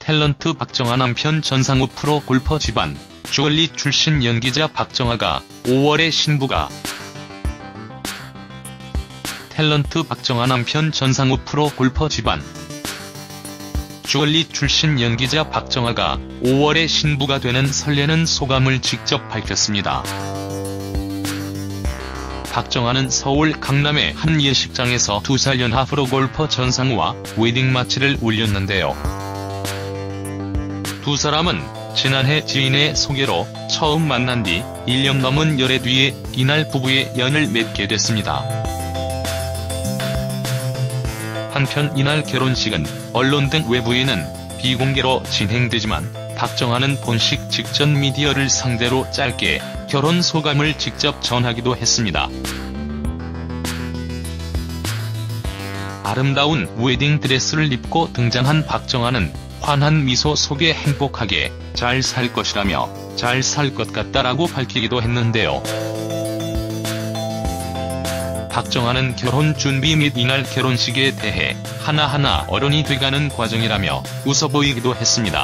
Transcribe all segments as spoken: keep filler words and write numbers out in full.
탤런트 박정아 남편 전상우 프로 골퍼 집안, 주얼리 출신 연기자 박정아가 오월에 신부가. 탤런트 박정아 남편 전상우 프로 골퍼 집안, 주얼리 출신 연기자 박정아가 오월에 신부가 되는 설레는 소감을 직접 밝혔습니다. 박정아는 서울 강남의 한 예식장에서 두 살 연하 프로 골퍼 전상우와 웨딩 마치를 올렸는데요. 두 사람은 지난해 지인의 소개로 처음 만난 뒤 일 년 넘은 열애 뒤에 이날 부부의 연을 맺게 됐습니다. 한편 이날 결혼식은 언론 등 외부에는 비공개로 진행되지만 박정아는 본식 직전 미디어를 상대로 짧게 결혼 소감을 직접 전하기도 했습니다. 아름다운 웨딩 드레스를 입고 등장한 박정아는 환한 미소 속에 행복하게 잘 살 것이라며 잘 살 것 같다라고 밝히기도 했는데요. 박정아는 결혼 준비 및 이날 결혼식에 대해 하나하나 어른이 돼가는 과정이라며 웃어 보이기도 했습니다.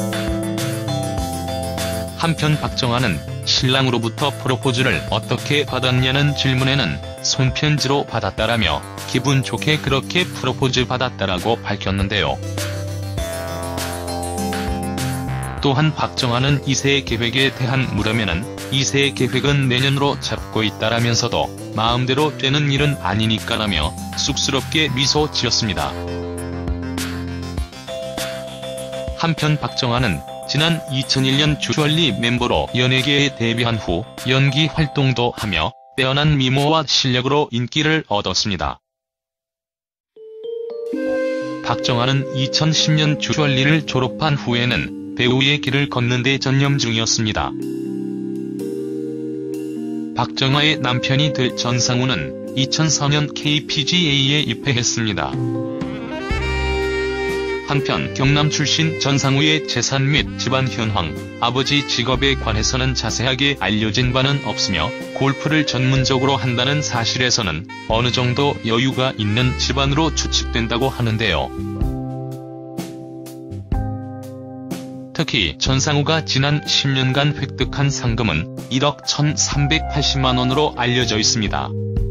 한편 박정아는 신랑으로부터 프로포즈를 어떻게 받았냐는 질문에는 손편지로 받았다라며 기분 좋게 그렇게 프로포즈 받았다라고 밝혔는데요. 또한 박정아는 이 세 계획에 대한 물으면은 이 세 계획은 내년으로 잡고 있다라면서도 마음대로 되는 일은 아니니까라며 쑥스럽게 미소 지었습니다. 한편 박정아는 지난 이천일 년 주얼리 멤버로 연예계에 데뷔한 후 연기 활동도 하며 빼어난 미모와 실력으로 인기를 얻었습니다. 박정아는 이천십 년 주얼리를 졸업한 후에는 배우의 길을 걷는 데 전념 중이었습니다. 박정아의 남편이 될 전상우는 이천사 년 케이피지에이에 입회했습니다. 한편 경남 출신 전상우의 재산 및 집안 현황, 아버지 직업에 관해서는 자세하게 알려진 바는 없으며 골프를 전문적으로 한다는 사실에서는 어느 정도 여유가 있는 집안으로 추측된다고 하는데요. 특히 전상우가 지난 십 년간 획득한 상금은 일억 천삼백팔십만 원으로 알려져 있습니다.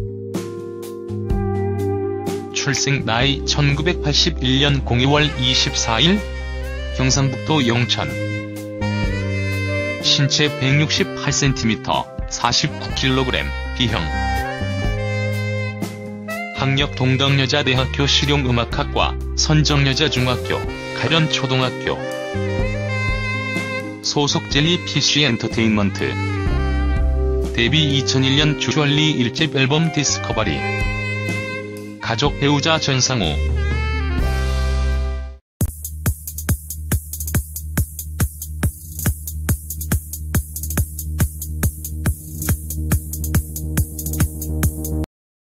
출생 나이 천구백팔십일 년 공이월 이십사일, 경상북도 영천. 신체 백육십팔 센티미터, 사십구 킬로그램, B형. 학력 동덕여자대학교 실용음악학과, 선정여자중학교, 가련초등학교. 소속 젤리 피씨엔터테인먼트. 데뷔 이천일 년 주얼리 일 집 앨범 디스커버리. 가족 배우자 전상우.